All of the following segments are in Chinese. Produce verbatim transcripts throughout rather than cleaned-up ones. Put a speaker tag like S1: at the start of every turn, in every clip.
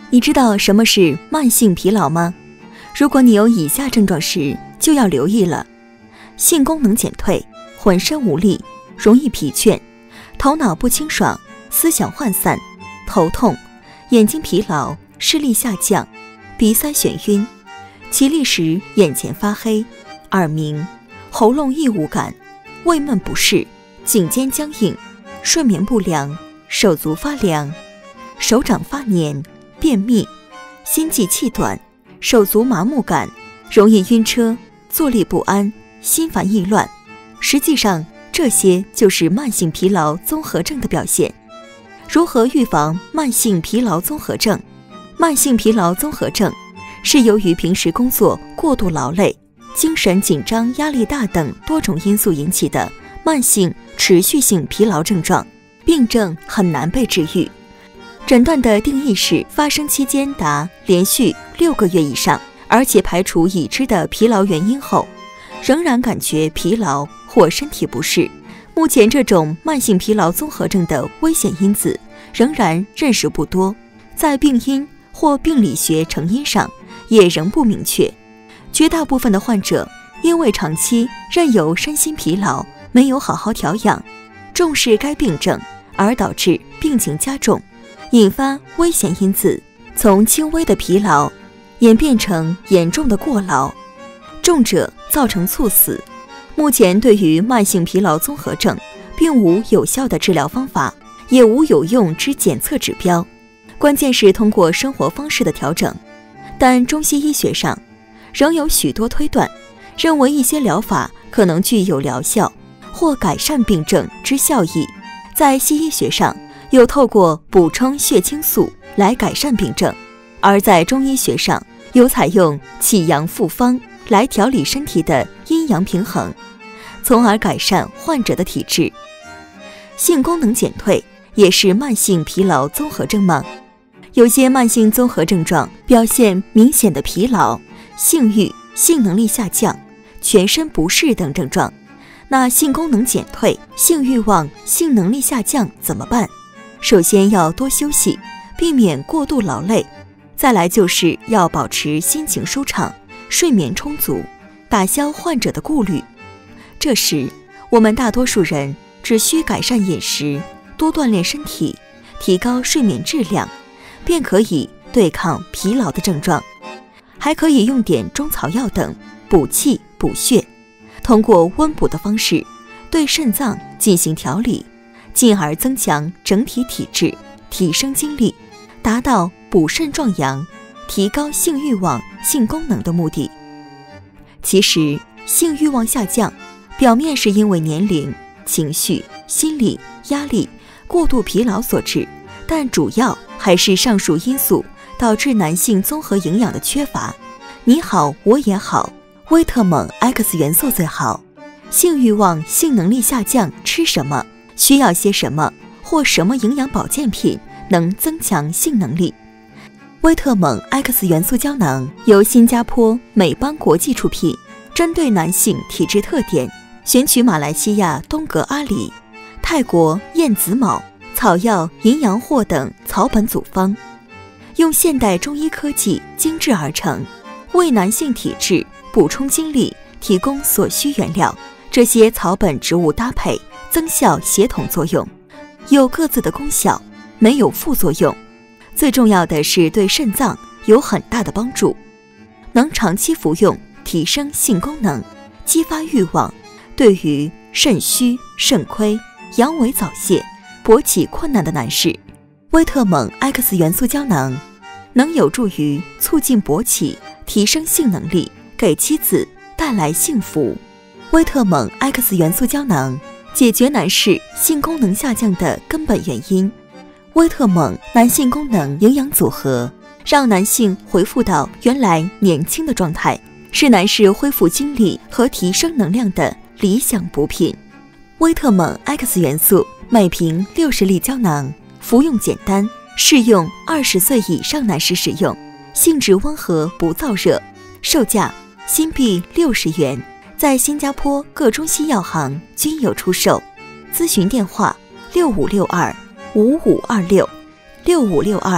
S1: 你知道什么是慢性疲劳吗？如果你有以下症状时，就要留意了：性功能减退，浑身无力，容易疲倦，头脑不清爽，思想涣散，头痛，眼睛疲劳，视力下降，鼻塞眩晕，起立时眼前发黑，耳鸣，喉咙异物感，胃闷不适，颈肩僵硬，睡眠不良，手足发凉，手掌发黏，便秘，心悸气短，手足麻木感，容易晕车，坐立不安，心烦意乱。实际上，这些就是慢性疲劳综合症的表现。如何预防慢性疲劳综合症？慢性疲劳综合症是由于平时工作过度劳累、精神紧张、压力大等多种因素引起的慢性持续性疲劳症状，病症很难被治愈。诊断的定义是发生期间达连续六个月以上，而且排除已知的疲劳原因后，仍然感觉疲劳或身体不适。目前这种慢性疲劳综合症的危险因子仍然认识不多，在病因或病理学成因上也仍不明确。绝大部分的患者因为长期任由身心疲劳，没有好好调养，重视该病症，而导致病情加重，引发危险因子从轻微的疲劳演变成严重的过劳，重者造成猝死。目前对于慢性疲劳综合症并无有效的治疗方法，也无有用之检测指标，关键是通过生活方式的调整。但中西医学上仍有许多推断，认为一些疗法可能具有疗效或改善病症之效益。在西医学上，有透过补充血清素来改善病症，而在中医学上，有采用启阳复方来调理身体的阴阳平衡，从而改善患者的体质。性功能减退也是慢性疲劳综合症吗？有些慢性综合症状表现明显的疲劳、性欲、性能力下降、全身不适等症状。那性功能减退、性欲望、性能力下降怎么办？首先要多休息，避免过度劳累，再来就是要保持心情舒畅，睡眠充足，打消患者的顾虑。这时，我们大多数人只需改善饮食，多锻炼身体，提高睡眠质量，便可以对抗疲劳的症状。还可以用点中草药等补气补血，通过温补的方式对肾脏进行调理，进而增强整体体质，提升精力，达到补肾壮阳、提高性欲望、性功能的目的。其实，性欲望下降，表面是因为年龄、情绪、心理压力、过度疲劳所致，但主要还是上述因素导致男性综合营养的缺乏。你好，我也好，威特锰 X 元素最好。性欲望、性能力下降，吃什么？需要些什么？或什么营养保健品能增强性能力？威特锰 X 元素胶囊由新加坡美邦国际出品，针对男性体质特点，选取马来西亚东格阿里、泰国燕子卯、草药银阳藿等草本组方，用现代中医科技精制而成，为男性体质补充精力提供所需原料。这些草本植物搭配增效协同作用，有各自的功效，没有副作用。最重要的是对肾脏有很大的帮助，能长期服用，提升性功能，激发欲望。对于肾虚、肾亏、阳痿早泄、勃起困难的男士，威特锰 X 元素胶囊能有助于促进勃起，提升性能力，给妻子带来幸福。威特锰 X 元素胶囊解决男士性功能下降的根本原因。威特锰男性功能营养组合，让男性恢复到原来年轻的状态，是男士恢复精力和提升能量的理想补品。威特锰 X 元素每瓶六十粒胶囊，服用简单，适用二十岁以上男士使用，性质温和不燥热，售价新币六十元，在新加坡各中西药行均有出售。咨询电话六五六二五五二六六五六二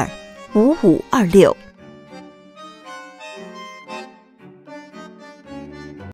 S1: 五五二六。